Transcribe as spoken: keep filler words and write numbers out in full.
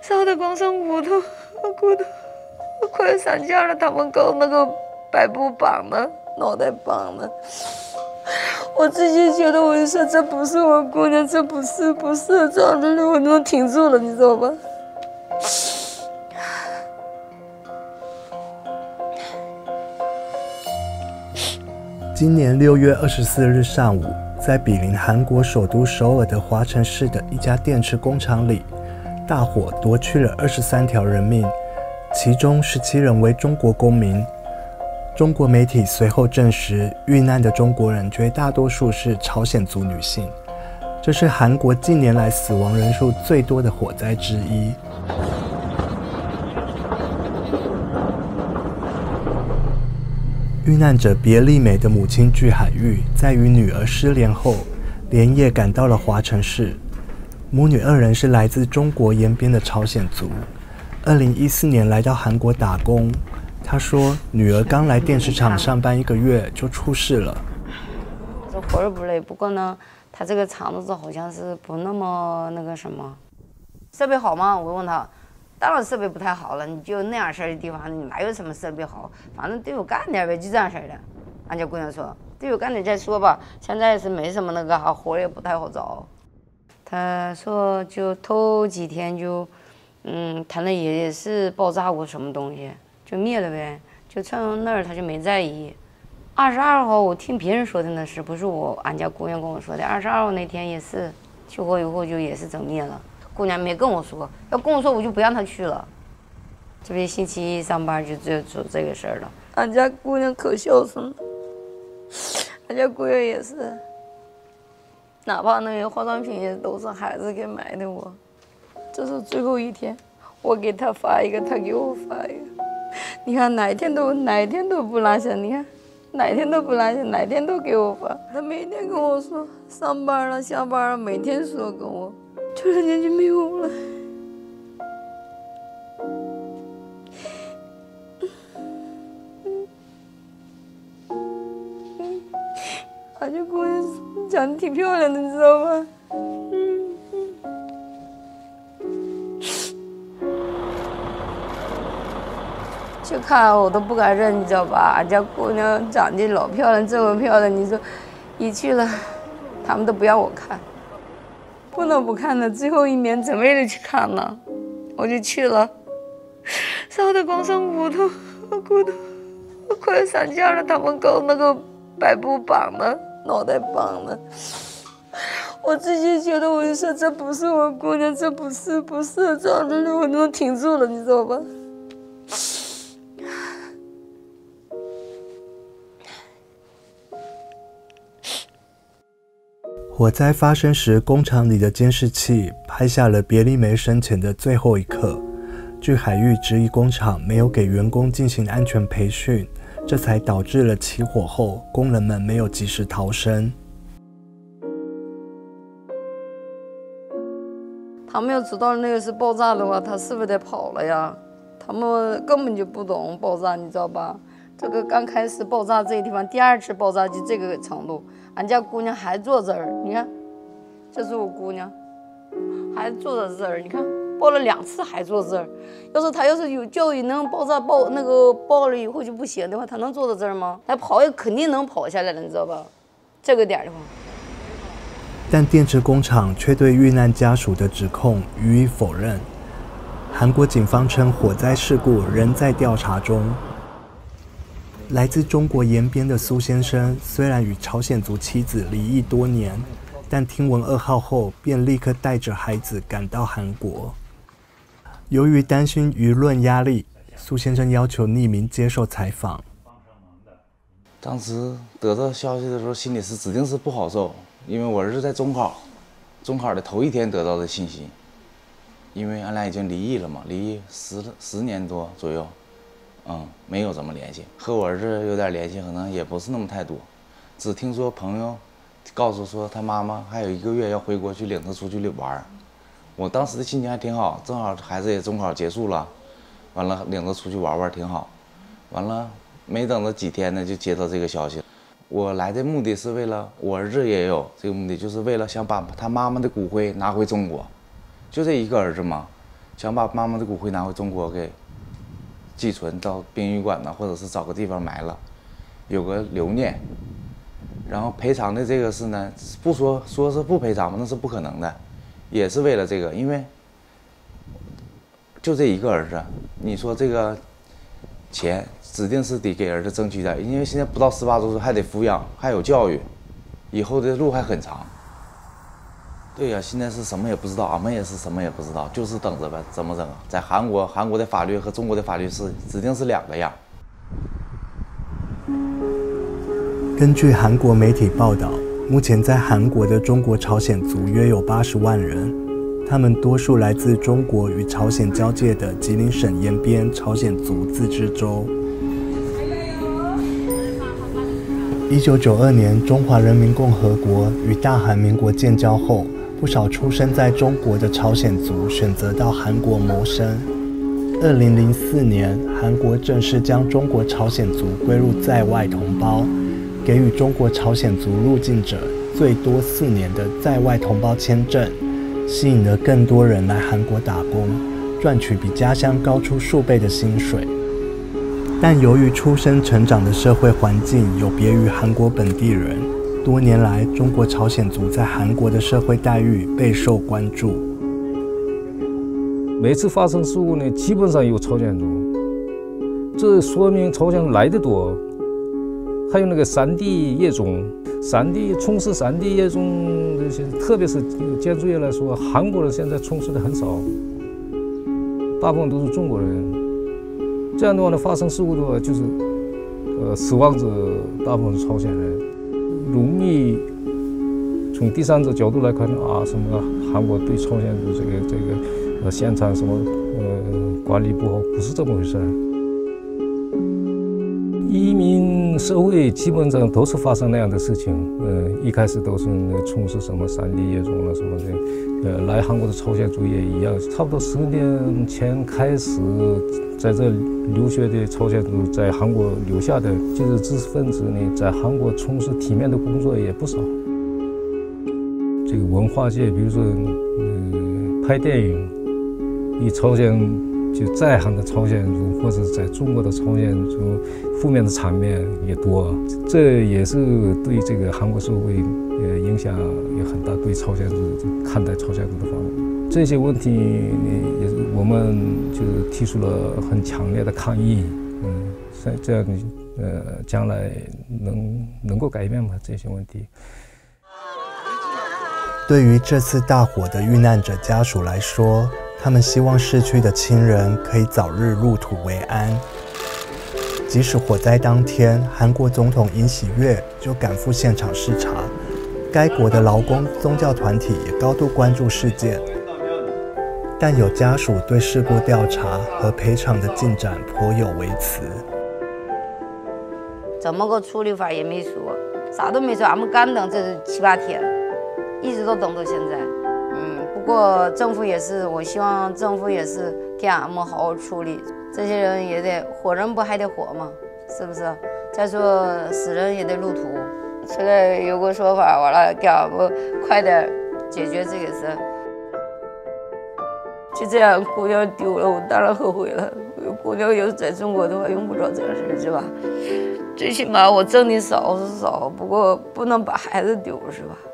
烧得光剩骨头，骨头快散架了。他们搞那个白布绑的，脑袋绑的。我自己觉得，我就说这不是我姑娘，这不是不是这样的，我都停住了，你知道吧？ 今年六月二十四日上午，在毗邻韩国首都首尔的华城市的一家电池工厂里，大火夺去了二十三条人命，其中十七人为中国公民。中国媒体随后证实，遇难的中国人绝大多数是朝鲜族女性，这是韩国近年来死亡人数最多的火灾之一。遇难者别丽美的母亲具海玉，在与女儿失联后，连夜赶到了华城市。母女二人是来自中国延边的朝鲜族，二零一四年来到韩国打工。她说，女儿刚来电池厂上班一个月就出事了。 这活儿不累，不过呢，他这个厂子好像是不那么那个什么，设备好吗？我问他。当然设备不太好了，你就那样式儿的地方，你哪有什么设备好？反正对我干点呗，就这样式儿的。俺家姑娘说，对我干点再说吧，现在是没什么那个哈，活也不太好找。他说就头几天就，嗯，他那也是爆炸过什么东西，就灭了呗，就趁那儿他就没在意。二十二号我听别人说的那是，不是我俺家姑娘跟我说的。二十二号那天也是起火以后就也是整灭了。姑娘没跟我说，要跟我说我就不让她去了。这边星期一上班就就做这个事儿了。俺家姑娘可孝顺了，俺家姑娘也是，哪怕那个化妆品也都是孩子给买的我。这是最后一天，我给她发一个，她给我发一个。你看哪一天都哪一天都不落下，你看哪天都不落下，哪天都给我发。她每天跟我说上班了下班了，每天说跟我。突然间就没有了。俺家姑娘长得挺漂亮的，你知道吧？嗯嗯。就看我都不敢认，你知道吧？俺家姑娘长得老漂亮，这么漂亮，你说一去了，他们都不让我看。不能不看的，最后一面怎么也得去看呢，我就去了，烧得光剩骨头，骨头快散架了。他们搞那个白布绑的，脑袋绑的。我自己觉得，我就说这不是我姑娘，这不是不是这样的，我都停住了，你知道吧？ 火灾发生时，工厂里的监视器拍下了别丽梅生前的最后一刻。据海域质疑工厂没有给员工进行安全培训，这才导致了起火后工人们没有及时逃生。 他们要知道那个是爆炸的话，他是不是得跑了呀？他们根本就不懂爆炸，你知道吧？这个刚开始爆炸这个地方，第二次爆炸就这个程度。俺家姑娘还坐这儿，你看，这是我姑娘，还坐在这儿，你看爆了两次还坐这儿。要是她要是有教育能爆炸爆那个爆了以后就不行的话，她能坐在这儿吗？她跑也肯定能跑下来了，你知道吧？这个点的话。 但电池工厂却对遇难家属的指控予以否认。韩国警方称，火灾事故仍在调查中。来自中国延边的苏先生，虽然与朝鲜族妻子离异多年，但听闻噩耗后，便立刻带着孩子赶到韩国。由于担心舆论压力，苏先生要求匿名接受采访。 当时得到消息的时候，心里是指定是不好受，因为我儿子在中考，中考的头一天得到的信息。因为俺俩已经离异了嘛，离异十十年多左右。嗯，没有怎么联系，和我儿子有点联系，可能也不是那么太多，只听说朋友告诉说他妈妈还有一个月要回国去领他出去玩。我当时的心情还挺好，正好孩子也中考结束了，完了领他出去玩玩挺好。完了没等到几天呢，就接到这个消息。我来的目的是为了我儿子也有这个目的，就是为了想把他妈妈的骨灰拿回中国，就这一个儿子嘛。 想把妈妈的骨灰拿回中国给寄存到殡仪馆呢，或者是找个地方埋了，有个留念。然后赔偿的这个是呢，不说说是不赔偿吧，那是不可能的，也是为了这个，因为就这一个儿子，你说这个钱指定是得给儿子争取点，因为现在不到十八周岁还得抚养，还有教育，以后的路还很长。对呀，现在是什么也不知道，俺们也是什么也不知道，就是等着呗，怎么整啊？在韩国，韩国的法律和中国的法律是指定是两个样。 根据韩国媒体报道，目前在韩国的中国朝鲜族约有八十万人，他们多数来自中国与朝鲜交界的吉林省延边朝鲜族自治州。一九九二年，中华人民共和国与大韩民国建交后，不少出生在中国的朝鲜族选择到韩国谋生。二零零四年，韩国正式将中国朝鲜族归入在外同胞，给予中国朝鲜族入境者最多四年的在外同胞签证，吸引了更多人来韩国打工，赚取比家乡高出数倍的薪水。但由于出生成长的社会环境有别于韩国本地人，多年来中国朝鲜族在韩国的社会待遇备受关注。 每次发生事故呢，基本上有朝鲜族，这说明朝鲜来得多。还有那个山地业种，山地从事山地业种这些，特别是建筑业来说，韩国人现在从事的很少，大部分都是中国人。这样的话呢，发生事故的话，就是呃死亡者大部分是朝鲜人，容易从第三者角度来看啊，什么韩国对朝鲜族这个这个呃现场什么呃管理不好，不是这么回事。移民社会基本上都是发生那样的事情，呃，一开始都是从事什么山地业种了什么的，呃，来韩国的朝鲜族也一样，差不多十年前开始，在这留学的朝鲜族在韩国留下的就是知识分子呢，在韩国从事体面的工作也不少。这个文化界，比如说，呃，拍电影，以朝鲜就在韩的朝鲜族或者在中国的朝鲜族负面的场面也多，这也是对这个韩国社会呃影响也很大，对朝鲜族看待朝鲜族的方面，这些问题也是我们就提出了很强烈的抗议，嗯，这样呃将来能能够改变吗？这些问题。 对于这次大火的遇难者家属来说，他们希望逝去的亲人可以早日入土为安。即使火灾当天，韩国总统尹锡悦就赶赴现场视察，该国的劳工宗教团体也高度关注事件。但有家属对事故调查和赔偿的进展颇有微词。 怎么个处理法也没说，啥都没说，俺们干等这是七八天，一直都等到现在。嗯，不过政府也是，我希望政府也是给俺们好好处理。这些人也得活人不还得活吗？是不是？再说死人也得入土，这个有个说法，完了给俺们快点解决这个事。就这样，姑娘丢了，我当然后悔了。姑娘要是在中国的话，用不着这样事，是吧？最起码我挣的少是少，不过不能把孩子丢，是吧？